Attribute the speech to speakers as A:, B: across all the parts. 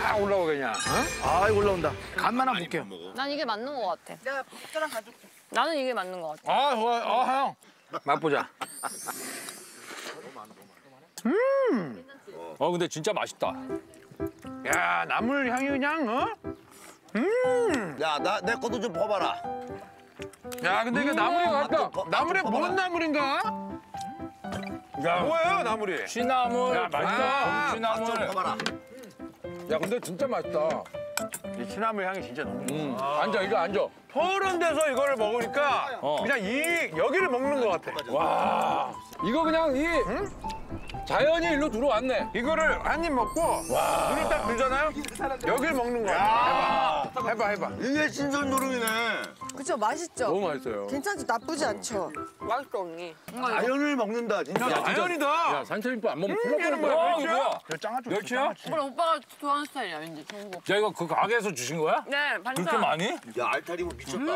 A: 쫙 올라오고 그냥.
B: 아, 이거 올라온다. 간만 한번 볼게요.
C: 난 이게 맞는 것 같아.
D: 내가 젓가락 가져올게.
C: 나는 이게 맞는 것 같아.
A: 아, 좋아. 형. 맛보자.
E: 근데 진짜 맛있다.
A: 야, 나물 향이 그냥,
F: 야, 내 것도 좀 퍼봐라.
A: 야, 근데 이게 나물이 같다.
F: 더,
A: 나물이
F: 더
A: 뭔
F: 먹어라.
A: 나물인가? 야, 뭐예요, 나물이?
E: 취나물.
A: 야, 맛있다.
E: 취나물.
F: 좀 퍼봐라.
E: 야, 근데 진짜 맛있다.
A: 이 취나물 향이 진짜 너무 좋아.
E: 앉아, 이거 앉아.
A: 서른 데서 이거를 먹으니까 그냥 여기를 먹는 것 같아.
E: 와, 이거 그냥 자연이 일로 들어왔네.
A: 이거를 한 입 먹고 눈을 딱 뜨잖아요? 여기를 먹는 거야. 해봐.
F: 이게 신선 노름이네.
D: 그쵸, 맛있죠?
E: 너무 맛있어요.
D: 괜찮죠? 나쁘지 않죠?
C: 맛있어, 언니.
F: 자연을 먹는다, 진짜.
A: 야, 자연이다.
E: 야, 산채비법 안 먹으면 큰일
A: 얘는
E: 날
A: 뭐야,
E: 거야.
A: 멸치야?
E: 이거 뭐야?
A: 야, 장아찌.
E: 멸치야?
C: 그럼 오빠가 좋아하는 스타일이야, 왠지. 전복.
E: 야, 이거 그 가게에서 주신 거야?
C: 네, 반찬.
E: 그렇게 많이?
F: 야, 알타리고 미쳤다.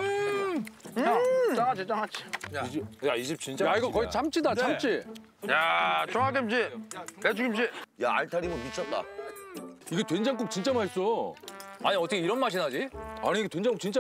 A: 장아찌.
E: 야, 이 집 진짜.
G: 야, 이거 거의 참치다, 참치.
A: 야, 총각김치, 배추김치.
F: 야, 알타리고 미쳤다.
G: 이게 된장국 진짜 맛있어.
E: 아니, 어떻게 이런 맛이 나지?
G: 아니, 이게 된장국 진짜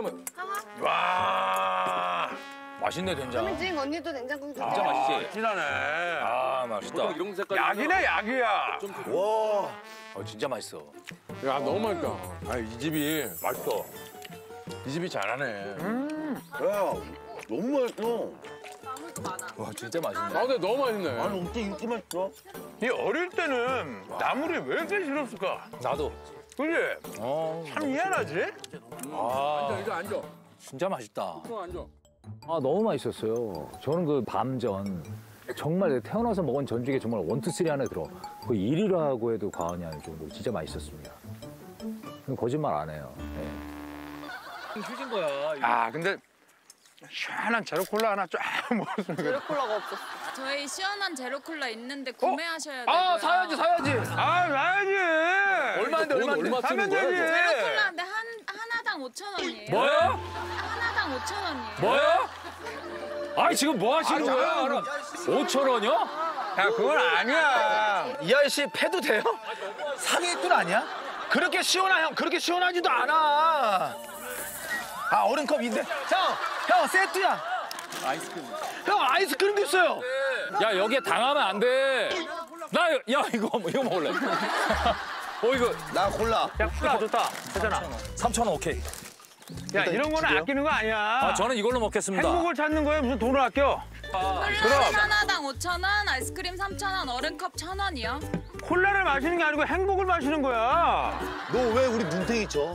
A: 와,
E: 맛있네, 된장.
D: 현진 언니도 냉장고 좀.
E: 진짜 맛있지?
A: 진하네.
E: 아, 맛있다.
G: 이런 색깔.
A: 약이네, 약이야.
F: 와.
E: 진짜 맛있어.
G: 야, 너무 맛있다. 아, 이 집이
E: 맛있어.
G: 이 집이 잘하네.
F: 야, 너무 맛있어.
E: 와, 진짜 맛있네.
G: 아, 근데 너무 맛있네.
F: 아니, 어떻게 이렇게 맛있어?
A: 이 어릴 때는 나물이 왜 이렇게 싫었을까?
E: 나도.
A: 그지? 참 희한하지?
E: 아,
G: 이거 앉아.
E: 진짜 맛있다.
G: 앉아.
H: 아 너무 맛있었어요. 저는 그 밤전 정말 내가 태어나서 먹은 전 중에 정말 원투 쓰리 안에 들어. 그 1위라고 해도 과언이 아닐 정도로 진짜 맛있었습니다. 거짓말 안 해요. 네.
E: 휴진 거야.
A: 아, 근데 시원한 제로콜라 하나 쫙 먹었으면 좋겠다.
C: 제로콜라가 없었어.
I: 저희 시원한 제로콜라 있는데 구매하셔야 돼요.
E: 아, 사야지.
A: 아, 사야지.
E: 얼마인데,
G: 돈 얼마 쓰는 거야, 이거?
I: 제로콜라인데 하나당 5,000원이에요.
E: 뭐요?
I: 하나당 5,000원이에요.
E: 뭐요? 아니, 지금 뭐 하시는 거야? 5,000원이요?
A: 야, 그건 아니야.
B: 이 아저씨 패도 돼요? 상위꾼 아니야? 그렇게 시원하지도 않아. 아, 어른컵인데. 형, 세트야. 아이스크림. 형, 아이스크림도 있어요.
E: 야, 여기에 당하면 안 돼. 야, 이거 먹을래. 이거.
F: 나 콜라.
A: 야, 콜라 좋다. 괜찮아.
E: 3,000원 오케이.
A: 야, 이런 거는 아끼는 거 아니야.
E: 아, 저는 이걸로 먹겠습니다.
A: 행복을 찾는 거에 무슨 돈을 아껴?
I: 콜라 하나당 5,000원, 아이스크림 3,000원, 어른컵 1,000원이요.
A: 콜라를 마시는 게 아니고 행복을 마시는 거야.
F: 너 왜 우리 눈탱이 쳐?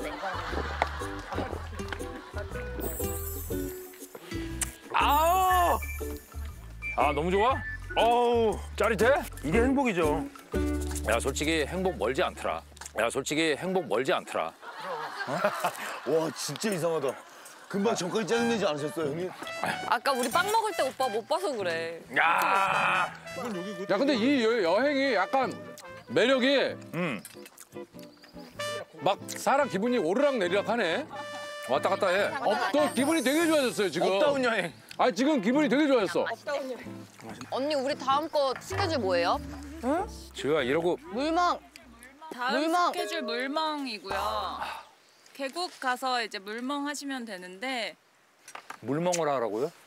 A: 아우,
E: 아, 너무 좋아?
A: 어우,
E: 짜릿해?
A: 이게 행복이죠.
E: 야, 솔직히 행복 멀지 않더라.
F: 와, 진짜 이상하다. 금방 전까지 짜증내지 않으셨어요, 형님?
C: 아까 우리 빵 먹을 때 오빠 못 봐서 그래.
A: 야,
G: 야, 근데 이 여행이 약간 매력이 막 사람 기분이 오르락 내리락 하네.
E: 왔다 갔다 해.
G: 또 기분이 되게 좋아졌어요, 지금.
A: 업다운 여행.
G: 아, 지금 기분이 되게 좋아졌어.
C: 언니, 우리 다음 거 스케줄 뭐예요?
E: 제가 이러고
C: 물멍.
I: 다음
C: 물멍.
I: 스케줄 물멍이고요. 계곡 가서 이제 물멍 하시면 되는데
E: 물멍을 하라고요?